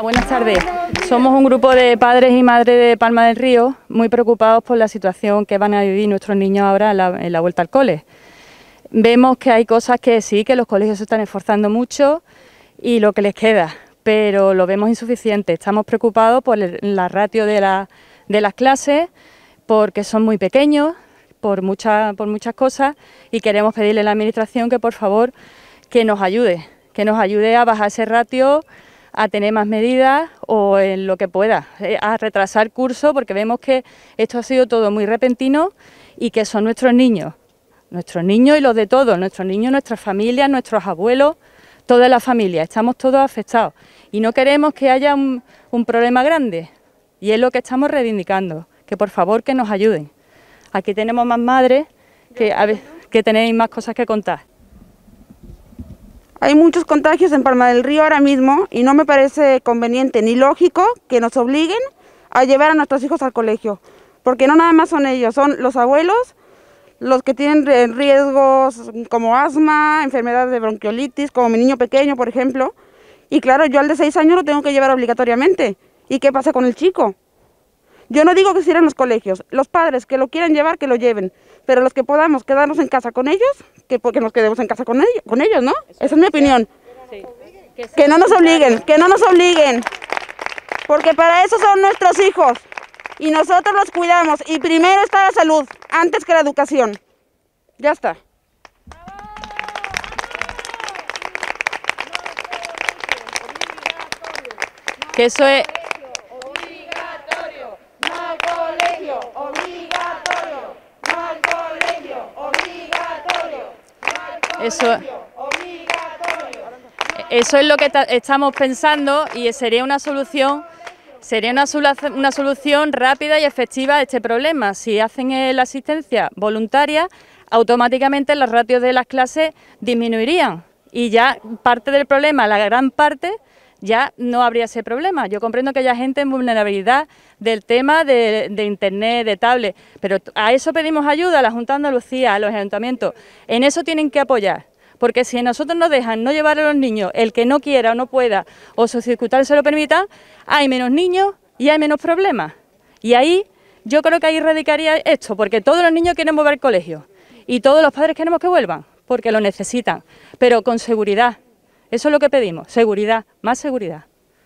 Hola, buenas tardes. Somos un grupo de padres y madres de Palma del Río muy preocupados por la situación que van a vivir nuestros niños ahora en la vuelta al cole. Vemos que hay cosas que sí, que los colegios se están esforzando mucho y lo que les queda, pero lo vemos insuficiente. Estamos preocupados por la ratio de las clases, porque son muy pequeños, por muchas cosas, y queremos pedirle a la Administración que por favor que nos ayude a bajar ese ratio, a tener más medidas o en lo que pueda, a retrasar curso, porque vemos que esto ha sido todo muy repentino y que son nuestros niños y los de todos, nuestros niños, nuestras familias, nuestros abuelos, toda la familia, estamos todos afectados y no queremos que haya un problema grande, y es lo que estamos reivindicando, que por favor que nos ayuden. Aquí tenemos más madres que tenéis más cosas que contar. Hay muchos contagios en Palma del Río ahora mismo y no me parece conveniente ni lógico que nos obliguen a llevar a nuestros hijos al colegio, porque no nada más son ellos, son los abuelos, los que tienen riesgos como asma, enfermedades de bronquiolitis, como mi niño pequeño, por ejemplo, y claro, yo al de 6 años lo tengo que llevar obligatoriamente. ¿Y qué pasa con el chico? Yo no digo que cierren los colegios, los padres que lo quieran llevar, que lo lleven, pero los que podamos quedarnos en casa con ellos, que nos quedemos en casa con ellos, ¿no? Esa es mi opinión. Sí. Que no nos obliguen, porque para eso son nuestros hijos, y nosotros los cuidamos, y primero está la salud, antes que la educación. Ya está. Que eso es... Eso es lo que estamos pensando, y sería una solución rápida y efectiva a este problema. Si hacen la asistencia voluntaria, automáticamente los ratios de las clases disminuirían y ya parte del problema, la gran parte, ya no habría ese problema. Yo comprendo que haya gente en vulnerabilidad del tema de internet, de tablet, pero a eso pedimos ayuda a la Junta de Andalucía, a los ayuntamientos. En eso tienen que apoyar, porque si a nosotros nos dejan no llevar a los niños, el que no quiera o no pueda, o sus circunstancias se lo permitan, hay menos niños y hay menos problemas. Y ahí, yo creo que ahí radicaría esto, porque todos los niños quieren volver al colegio y todos los padres queremos que vuelvan, porque lo necesitan, pero con seguridad. Eso es lo que pedimos, seguridad, más seguridad.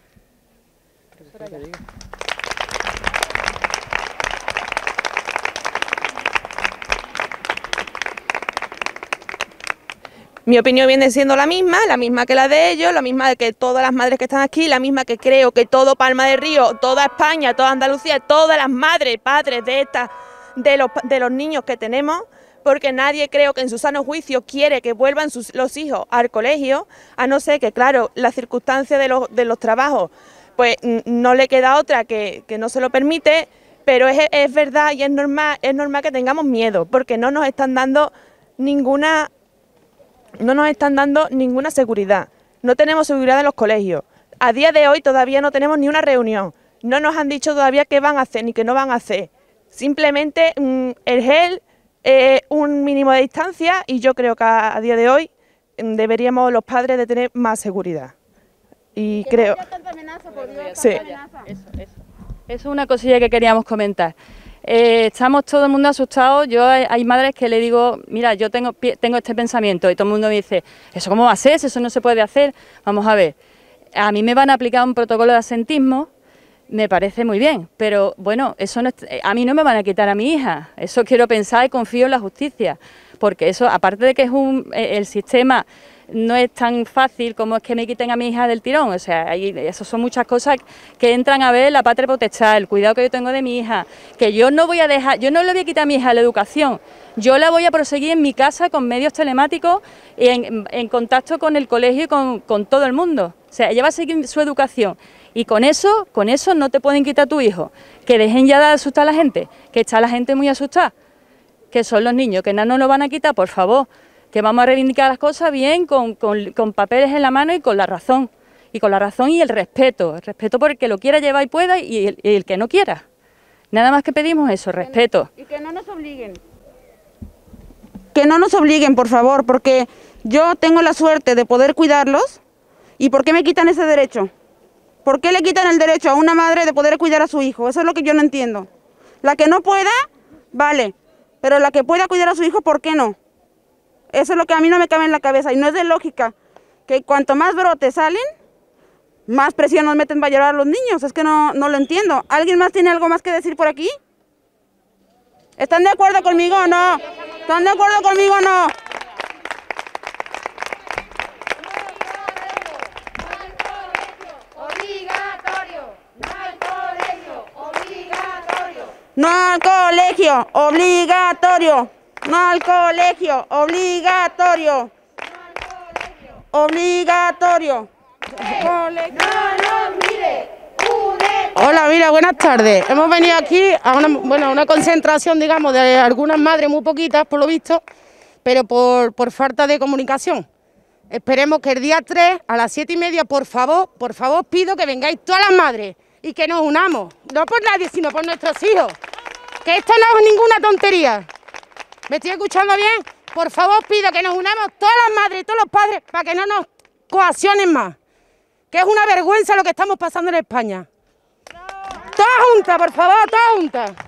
Mi opinión viene siendo la misma que la de ellos, la misma que todas las madres que están aquí, la misma que creo que todo Palma del Río, toda España, toda Andalucía, todas las madres, padres de los niños que tenemos, porque nadie, creo que en su sano juicio, quiere que vuelvan los hijos al colegio, a no ser que, claro, las circunstancias de los trabajos, pues no le queda otra que no se lo permite, pero es verdad y es normal que tengamos miedo, porque no nos están dando ninguna seguridad, no tenemos seguridad en los colegios. A día de hoy todavía no tenemos ni una reunión, no nos han dicho todavía qué van a hacer ni qué no van a hacer, simplemente el gel, un mínimo de distancia, y yo creo que a día de hoy deberíamos los padres de tener más seguridad. Y que creo... No haya tanta amenaza, por Dios, sí. Eso es una cosilla que queríamos comentar. Estamos todo el mundo asustados. Yo hay madres que le digo, mira, yo tengo este pensamiento, y todo el mundo me dice, ¿eso cómo va a ser? Eso no se puede hacer. Vamos a ver, a mí me van a aplicar un protocolo de absentismo. Me parece muy bien, pero bueno, eso no a mí no me van a quitar a mi hija, eso quiero pensar y confío en la justicia, porque eso, aparte de que es el sistema no es tan fácil como es que me quiten a mi hija del tirón, o sea, eso son muchas cosas que entran a ver la patria potestad, el cuidado que yo tengo de mi hija, que yo no voy a dejar, yo no le voy a quitar a mi hija la educación, yo la voy a proseguir en mi casa con medios telemáticos y en contacto con el colegio y con todo el mundo, o sea, ella va a seguir su educación. Y con eso no te pueden quitar a tu hijo. Que dejen ya de asustar a la gente, que está la gente muy asustada, que son los niños, que no nos lo van a quitar, por favor. Que vamos a reivindicar las cosas bien, con papeles en la mano y con la razón. Y con la razón y el respeto por el que lo quiera llevar y pueda, y el que no quiera. Nada más que pedimos eso, respeto. Y que no nos obliguen. Que no nos obliguen, por favor, porque yo tengo la suerte de poder cuidarlos, ¿y por qué me quitan ese derecho? ¿Por qué le quitan el derecho a una madre de poder cuidar a su hijo? Eso es lo que yo no entiendo. La que no pueda, vale, pero la que pueda cuidar a su hijo, ¿por qué no? Eso es lo que a mí no me cabe en la cabeza y no es de lógica, que cuanto más brotes salen, más presión nos meten para llorar a los niños. Es que no lo entiendo. ¿Alguien más tiene algo más que decir por aquí? ¿Están de acuerdo conmigo o no? ¿Están de acuerdo conmigo o no? No al colegio, obligatorio. No al colegio, obligatorio. Obligatorio. Hola, mira, buenas tardes. Hemos venido aquí a una concentración, digamos, de algunas madres, muy poquitas, por lo visto, pero por falta de comunicación. Esperemos que el día 3, a las 7:30, por favor, pido que vengáis todas las madres y que nos unamos, no por nadie, sino por nuestros hijos. Que esto no es ninguna tontería. ¿Me estoy escuchando bien? Por favor, pido que nos unamos todas las madres y todos los padres para que no nos coaccionen más. Que es una vergüenza lo que estamos pasando en España. Todas juntas, por favor, todas juntas.